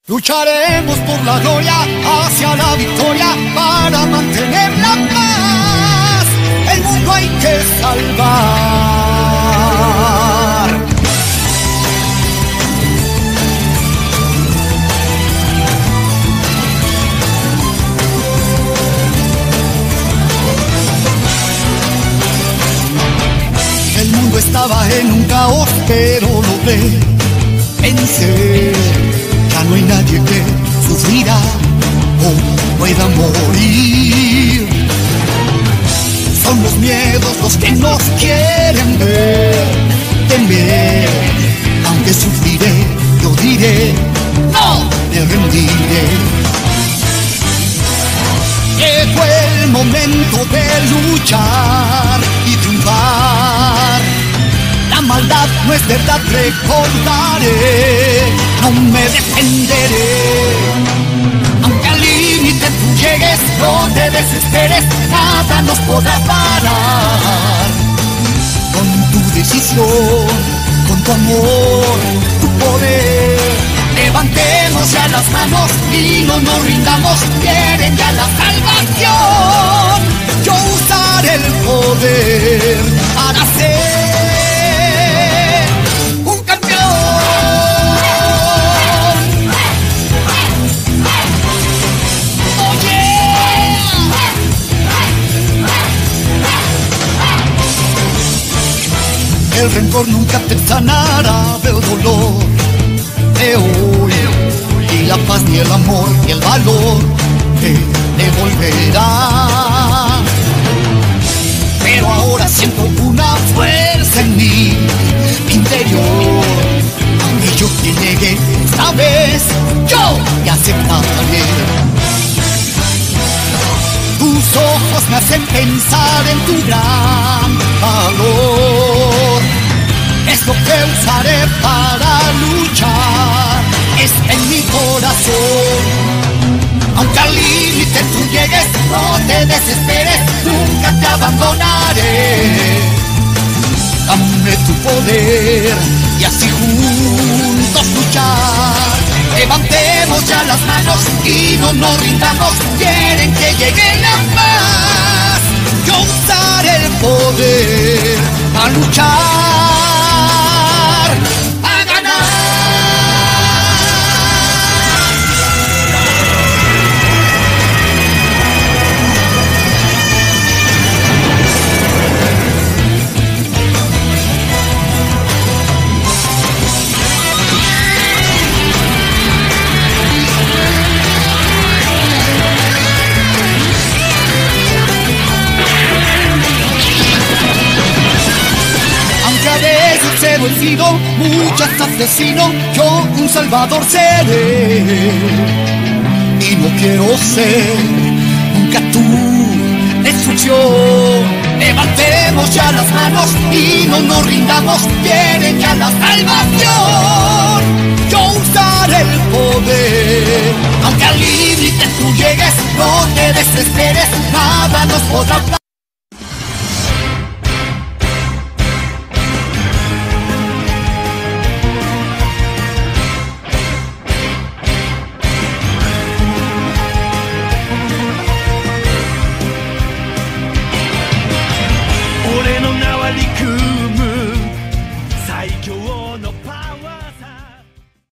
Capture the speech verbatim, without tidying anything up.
Lucharemos por la gloria hacia la victoria para mantener la paz. El mundo hay que salvar. El mundo estaba en un caos, pero logré vencer. Ya no hay nadie que sufrirá o pueda morir. Son los miedos los que nos quieren ver temer. Aunque sufriré, yo diré, no me rendiré. Llegó el momento de luchar y triunfar. La maldad no es verdad, recordaré, no me defenderé. Aunque al límite tú llegues, no te desesperes, nada nos podrá parar. Con tu decisión, con tu amor, tu poder, levantemos ya las manos y no nos rindamos. Quieren ya la salvación, yo usaré el poder para ser el rencor nunca te sanará del dolor de hoy, y la paz ni el amor ni el valor te devolverá. Pero ahora siento una fuerza en mi interior, aunque yo te llegue esta vez, yo te aceptaré. Tus ojos me hacen pensar en tu gran valor. Es lo que usaré para luchar, está en mi corazón. Aunque al límite tú llegues, no te desesperes, nunca te abandonaré. Dame tu poder y así juntos luchar. Levantemos ya las manos y no nos rindamos. Quieren que llegue la paz, yo usaré el poder a luchar, a ganar. He vencido muchas asesinos, yo un salvador seré. Y no quiero ser nunca tu destrucción. Levantemos ya las manos y no nos rindamos. Quieren ya la salvación, yo usaré el poder. Aunque al límite tú llegues, no te desesperes, nada nos podrá parar. 俺の名は陸夢最強